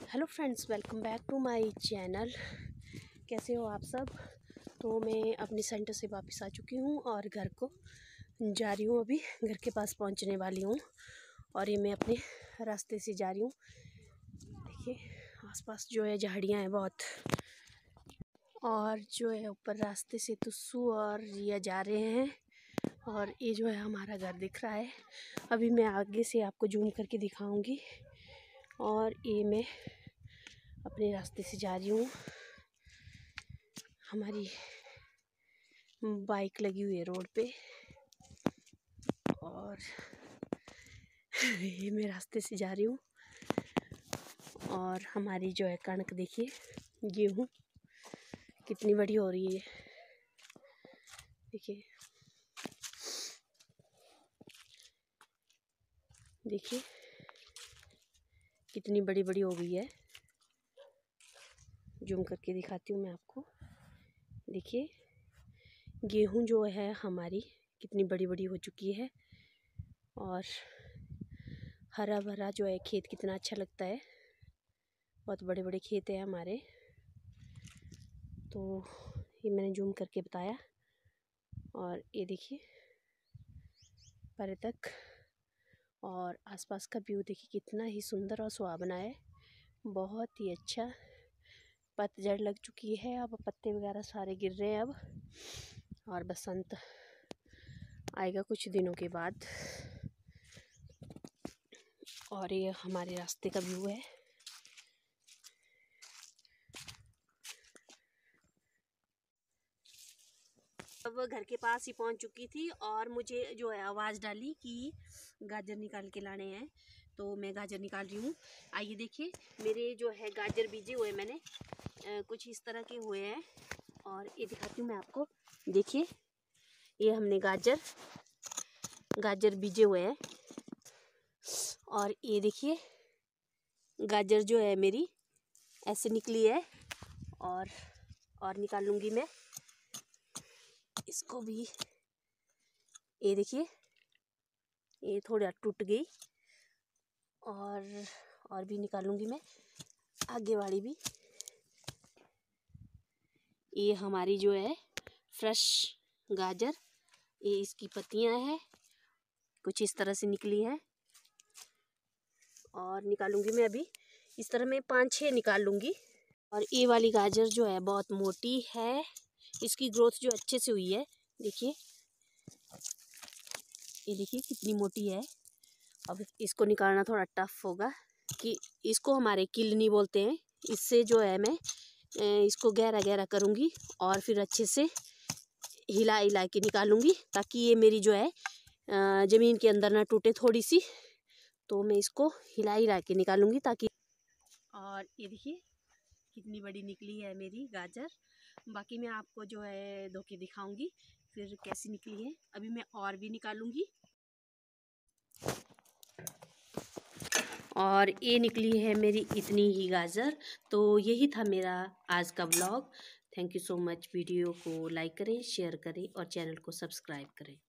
Hello friends, welcome back to my channel. कैसे हो आप सब। तो मैं अपने सेंटर से वापस आ चुकी हूँ और घर को जा रही हूँ। अभी घर के पास पहुँचने वाली हूँ और ये मैं अपने रास्ते से जा रही हूँ। देखिए आसपास जो है झाड़ियाँ हैं बहुत, और जो है ऊपर रास्ते से तुस्सू और रिया जा रहे हैं और ये जो है हमारा घर दिख रहा है। अभी मैं आगे से आपको जूम करके दिखाऊंगी। और ये मैं अपने रास्ते से जा रही हूँ। हमारी बाइक लगी हुई है रोड पे और ये मैं रास्ते से जा रही हूँ। और हमारी जो है कणक देखिए, गेहूँ कितनी बड़ी हो रही है। देखिए देखिए कितनी बड़ी बड़ी हो गई है। जूम करके दिखाती हूँ मैं आपको। देखिए गेहूँ जो है हमारी कितनी बड़ी बड़ी हो चुकी है और हरा भरा जो है खेत कितना अच्छा लगता है। बहुत बड़े बड़े खेत हैं हमारे। तो ये मैंने जूम करके बताया। और ये देखिए पर्यटक और आसपास का व्यू देखिए कितना ही सुंदर और सुहावना है। बहुत ही अच्छा। पतझड़ लग चुकी है, अब पत्ते वगैरह सारे गिर रहे हैं अब, और बसंत आएगा कुछ दिनों के बाद। और ये हमारे रास्ते का व्यू है। अब घर के पास ही पहुंच चुकी थी और मुझे जो है आवाज़ डाली कि गाजर निकाल के लाने हैं, तो मैं गाजर निकाल रही हूँ। आइए देखिए मेरे जो है गाजर बीजे हुए मैंने कुछ इस तरह के हुए हैं और ये दिखाती हूँ मैं आपको। देखिए ये हमने गाजर बीजे हुए हैं और ये देखिए गाजर जो है मेरी ऐसे निकली है और निकालूंगी मैं इसको भी। ये देखिए ये थोड़ा टूट गई और भी निकालूंगी मैं आगे वाली भी। ये हमारी जो है फ्रेश गाजर, ये इसकी पत्तियां हैं कुछ इस तरह से निकली हैं और निकालूंगी मैं अभी। इस तरह मैं 5-6 निकाल लूँगी। और ये वाली गाजर जो है बहुत मोटी है, इसकी ग्रोथ जो अच्छे से हुई है। देखिए ये देखिए कितनी मोटी है। अब इसको निकालना थोड़ा टफ होगा कि इसको हमारे किलनी बोलते हैं। इससे जो है मैं इसको गहरा गहरा करूँगी और फिर अच्छे से हिला के निकालूंगी ताकि ये मेरी जो है ज़मीन के अंदर ना टूटे थोड़ी सी। तो मैं इसको हिला के निकालूंगी ताकि। और ये देखिए कितनी बड़ी निकली है मेरी गाजर। बाकी मैं आपको जो है धो के दिखाऊंगी फिर कैसी निकली है। अभी मैं और भी निकालूंगी। और ये निकली है मेरी इतनी ही गाजर। तो यही था मेरा आज का vlog. Thank you so much. Video को लाइक करें, शेयर करें और चैनल को सब्सक्राइब करें।